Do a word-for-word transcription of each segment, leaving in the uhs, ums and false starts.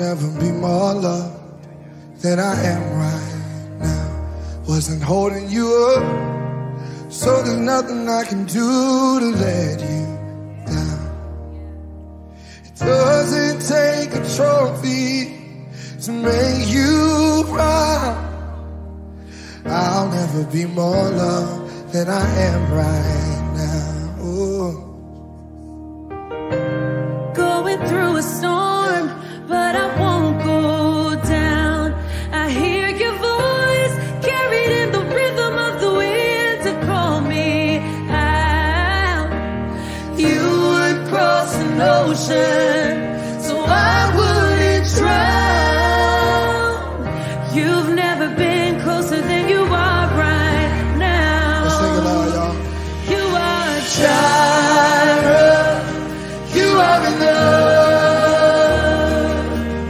never be more loved than I am right now. Wasn't holding you up, so there's nothing I can do to let you down. It doesn't take a trophy to make you proud. I'll never be more loved than I am right now. Ooh. Going through a storm, but I won't go down. I hear your voice carried in the rhythm of the wind to call me out. You would cross an ocean so I wouldn't drown. You've never been closer than you are right now. Let's sing it loud, y'all. You are Jireh. You are enough.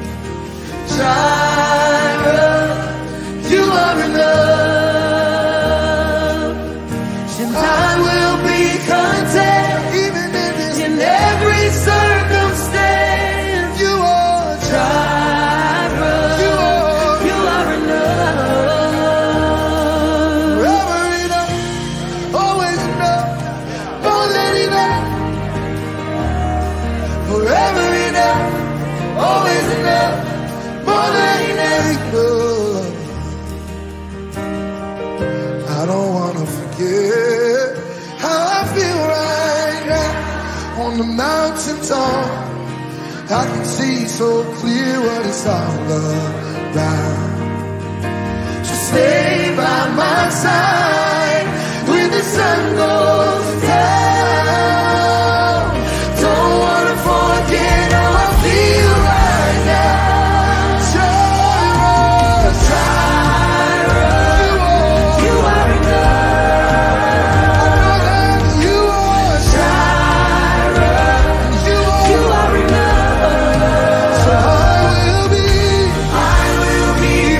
Jireh, you are enough. And I will be content even in, this in every circumstance. You are Jireh. You are, you are enough. Forever enough, always enough, more than enough. Forever enough, always enough, more than enough. I don't wanna forget how I feel right now on the mountaintop. I can see so clear what it's all about. So stay by my side when the sun goes down. Don't wanna forget how I feel right now. Jireh, Jireh, you are enough. I know that you are Jireh, you are enough. So I will be, I will be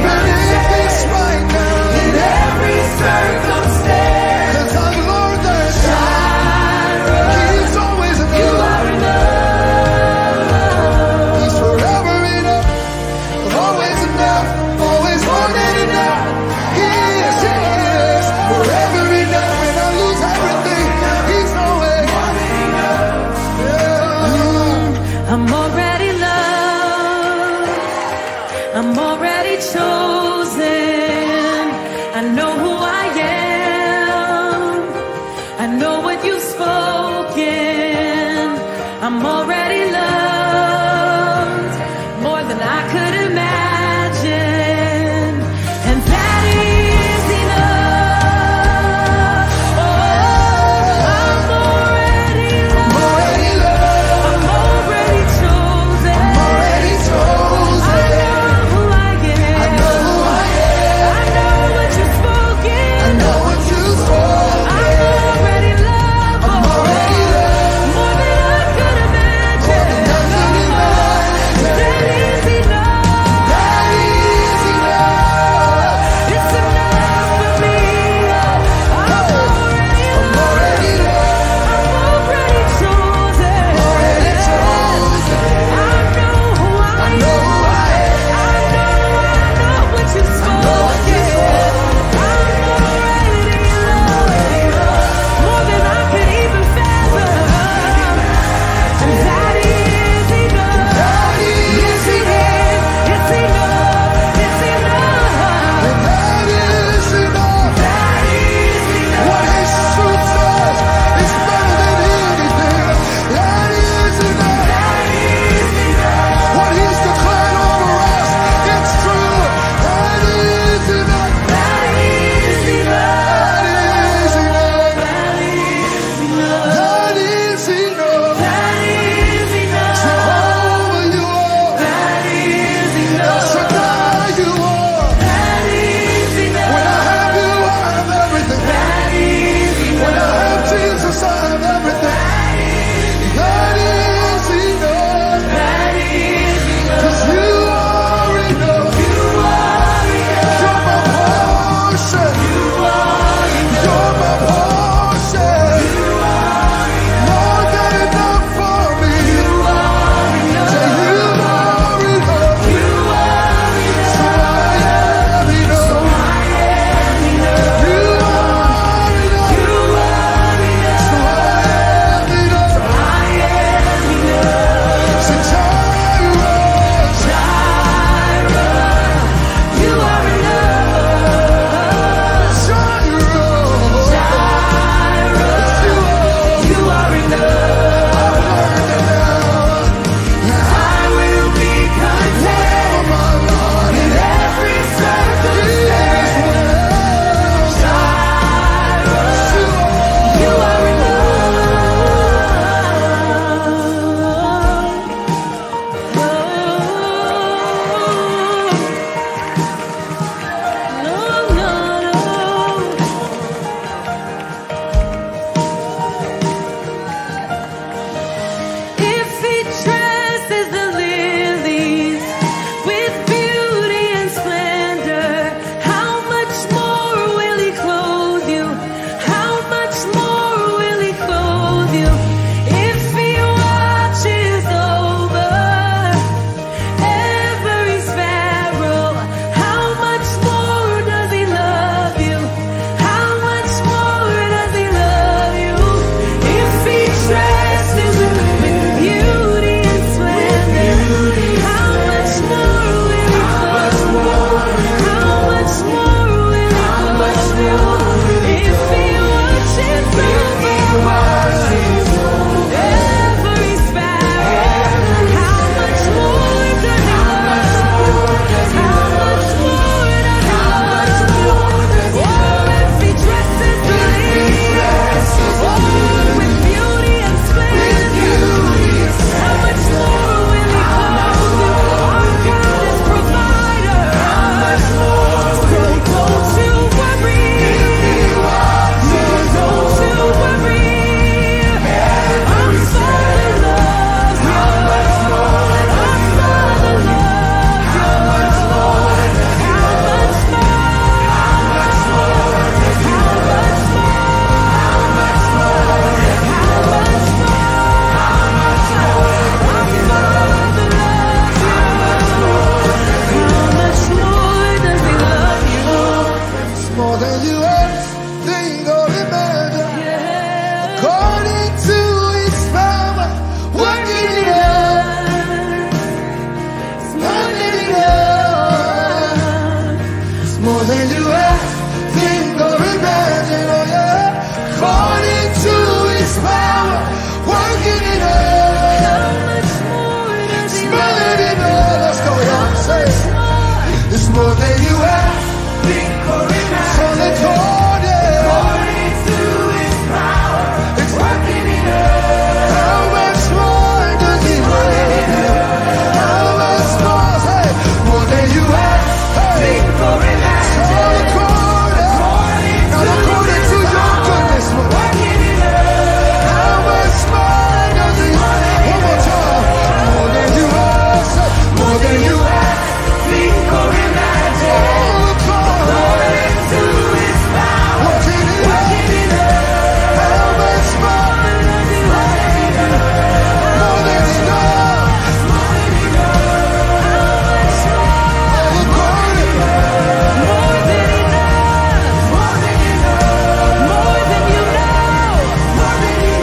more than you ask, think or imagine. So let's hold it. According to His power, it's working in us. How much more does He want? How much more? Hey, more than you ask, think or imagine. So let's hold it. Not according to your goodness, but working in us. How much more does He want? One more time. More than you ask, more than you ask, think or imagine. According to His power, working in us. How much more does He want? More than enough. More than enough. How much more? According. More than enough. More than enough. More than you know. More than you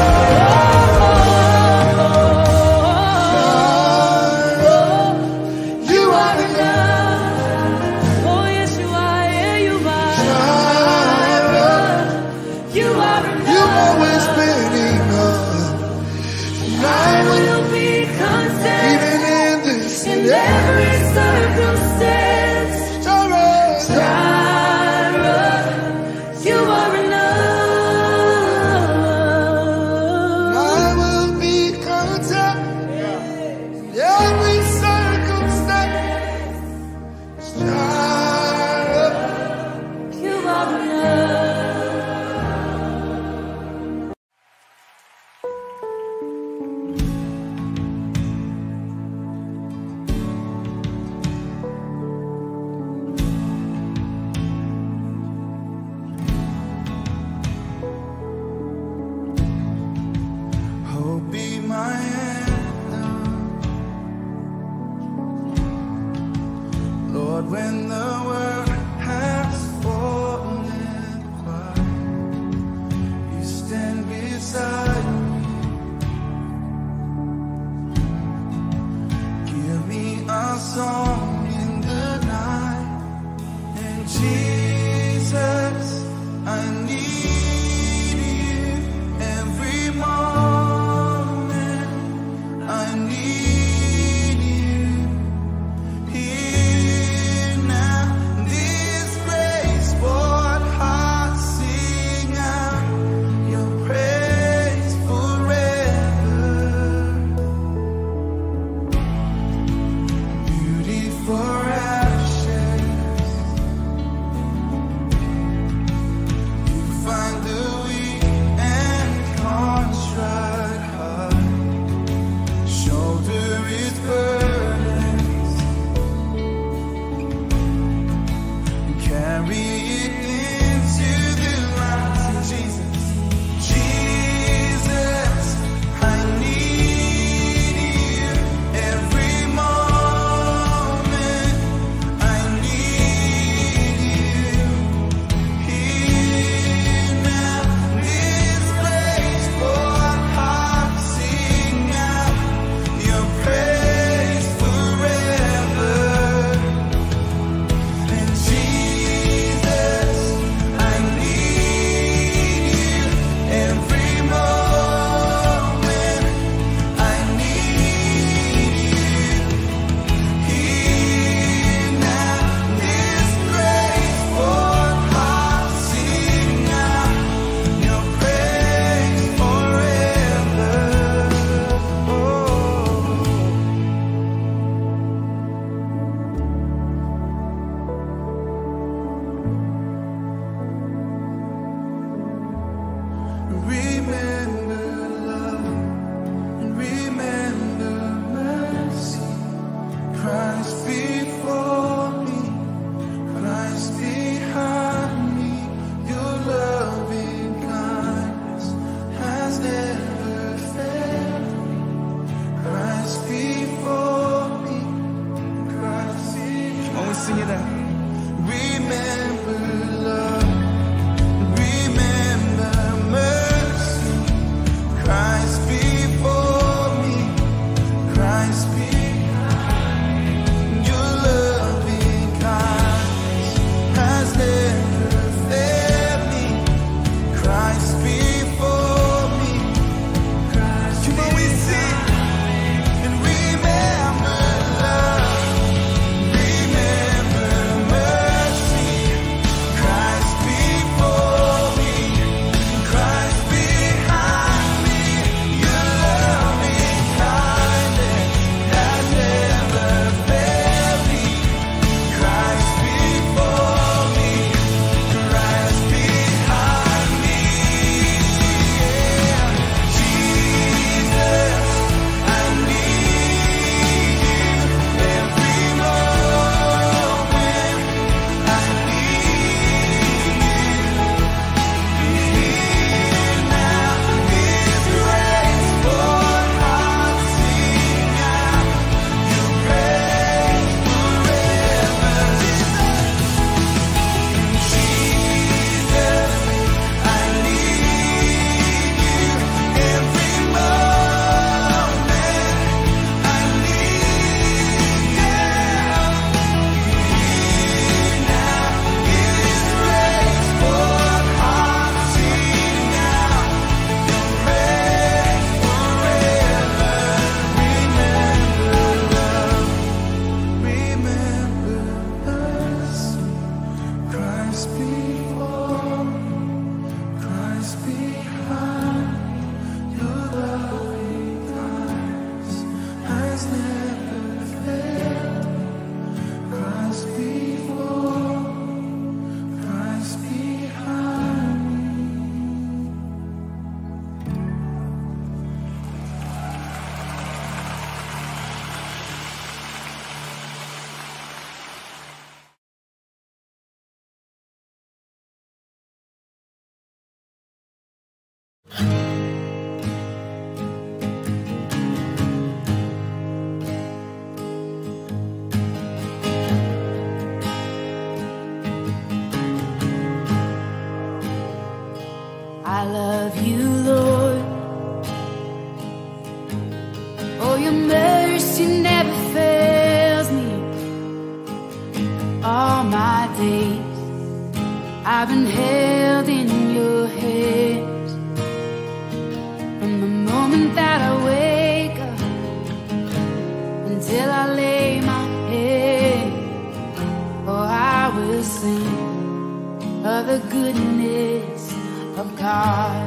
know. You are enough. Oh yes, you are. Yeah, you are. You are enough. You've always been enough. And I will be content even in this in every circumstance. Jireh, Jireh, you are enough. I will be content in every circumstance. Jireh, you are enough. Hope be my anthem, Lord, when the world has fallen quiet, you stand beside me. Give me a song in the night, and Jesus, I need you every moment. I need you here now. This place, Lord, heart sing out your praise forever. Beauty for ashes, you find the weak and contrite heart. Shoulder its burdens and carry it into the light. Jesus, Jesus, I need you every moment. I need you here now. This place, Lord, heart sing out your praise forever. And Jesus, I need you every moment. I need you here now. This place, Lord, heart sing out your praise forever. Oh. Remember love and remember mercy. Christ before me, Christ behind me. Your loving kindness has never failed me. Christ before me, Christ behind me. When we sing it out. Remember love, remember mercy. Christ before me, Christ behind me. Your loving kindness has never failed me. Christ before me, Christ. You know we sing and remember love, remember all my days I've been held in your hands. From the moment that I wake up until I lay my head, oh, I will sing of the goodness of God.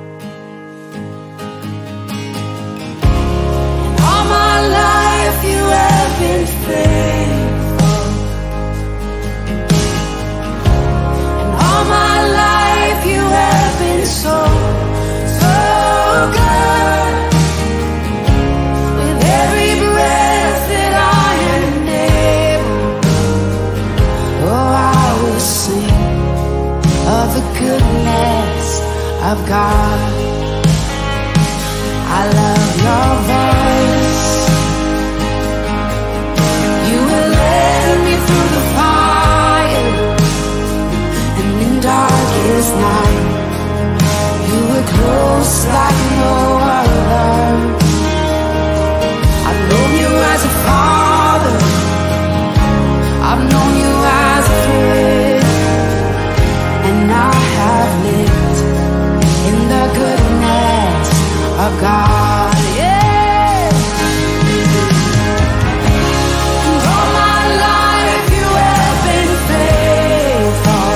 And all my life you have been faithful, and all my life you have been so, so good. With every breath that I am able, oh, I will sing of the goodness of God. I love your voice. You will lead me through the fire, and in darkest night you were close like no other. I've known you as a father, I've known you as a friend, and I have lived in the goodness of God, yeah. And all my life you have been faithful,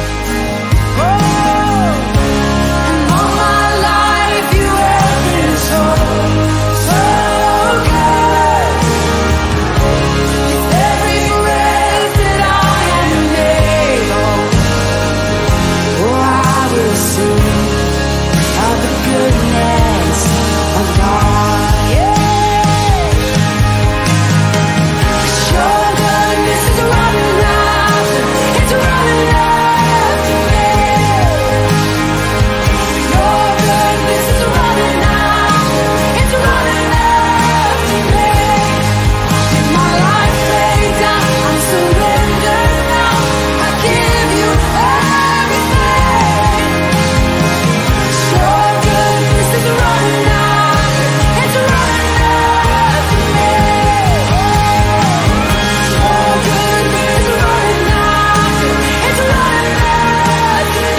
oh, and all my life you have been so, so good. With every breath that I am able, oh, I will sing of the goodness of God, yeah. 'Cause your goodness is running after, it's running after me. Your goodness is running after, it's running after me. With my life laid down, I'm surrendered now. I give you everything. 'Cause your goodness is running after, it's running after me. Your goodness is running after, it's running after me.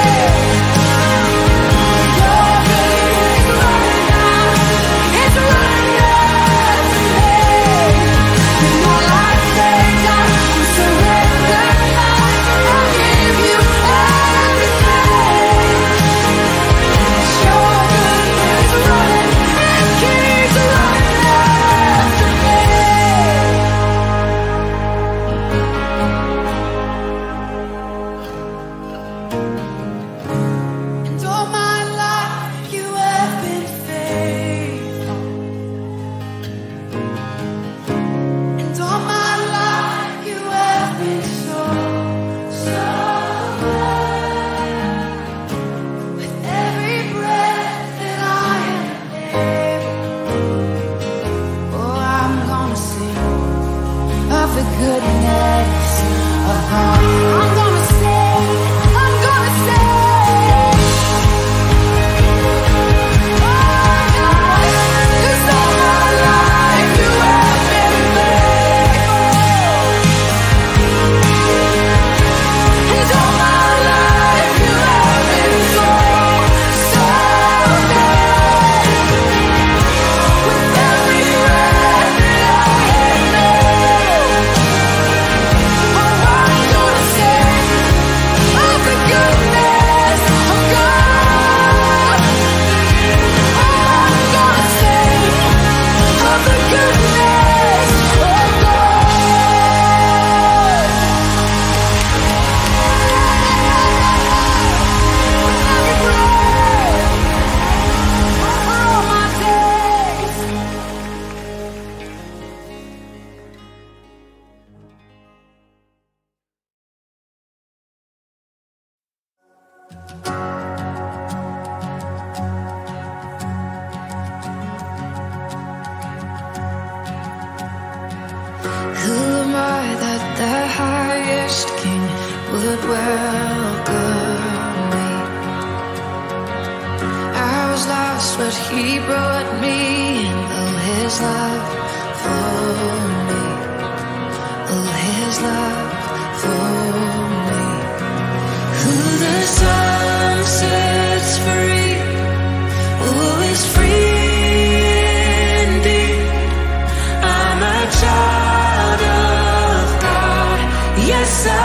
Your goodness is running after, it's running after me. With my life laid down, I'm surrendered now. I give you everything. Your goodness is running, it keeps running after me. And all my life you have been faithful, and all my life you have been so, so good. With every breath that I am able, oh, I'm gonna sing of the goodness of God. I'm gonna sing, I'm gonna sing. Oh God, 'cause all my life you have been faithful, and all my life you have been so, so good. With every breath that I am able, oh, I'm gonna sing of the goodness of God. Oh, I'm gonna sing of the goodness of God. With every breath, for all my days. Who am I that the highest king would welcome me? I was lost, but he brought me in. Oh, his love for me. Oh, his love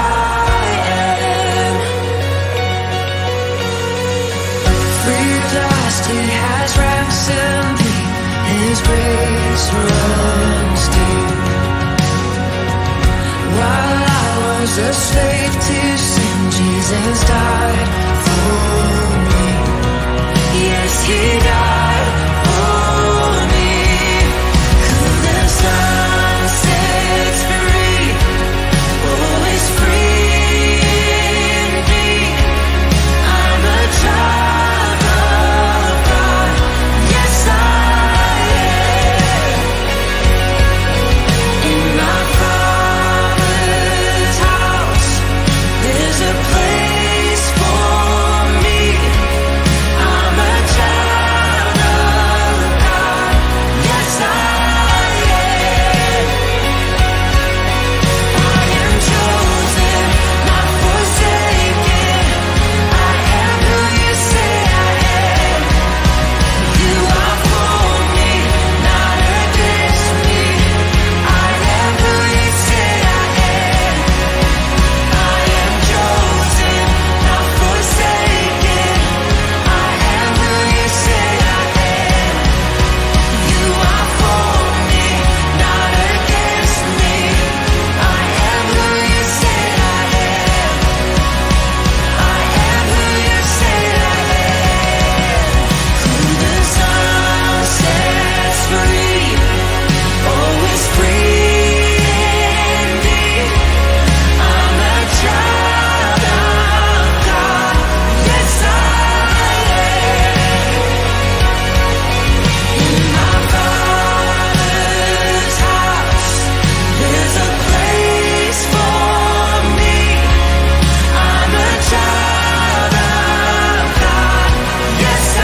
am. Free at last, He has ransomed me. His grace runs deep. While I was a slave to sin, Jesus died for me. Yes, He died for me. Who the Son sets free, oh, is free indeed. I'm a child of God. Yes, I am. In my Father's house, there's a place for me. I'm a child of God. Yes, I am. I am chosen, not forsaken. I am who You say I am. You are for me, not against me. I am who You say I am. I am chosen, not forsaken. I am who You say I am. You are for me, not against me. I am who You say I am. I am who You say I am. Who the Son sets free, oh, is free indeed. I'm a child of God. Yes, I am. In my Father's house, there's a place for me. I'm a child of God. Yes, I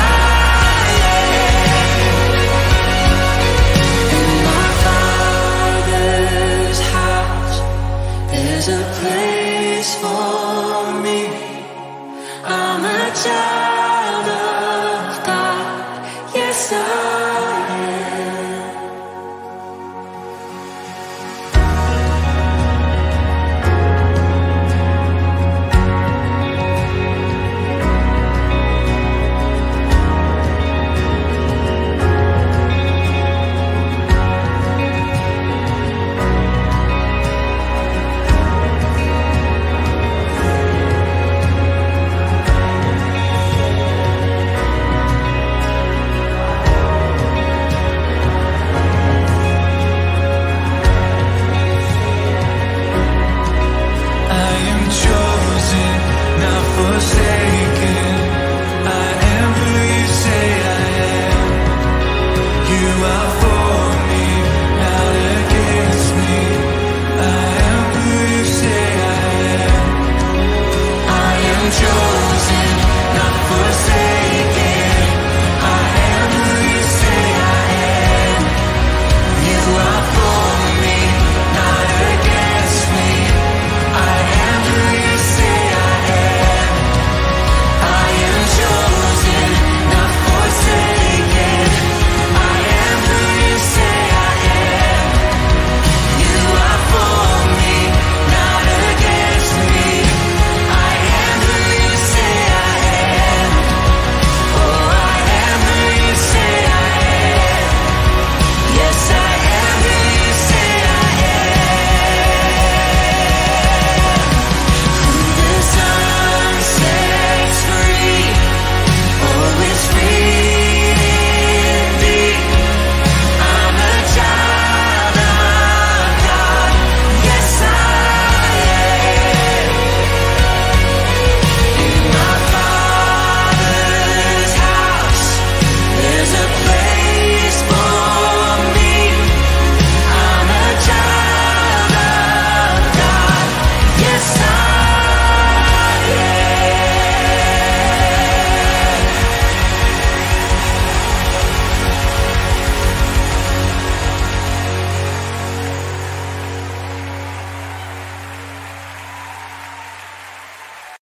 am. In my Father's house, there's a place for me. I'm a child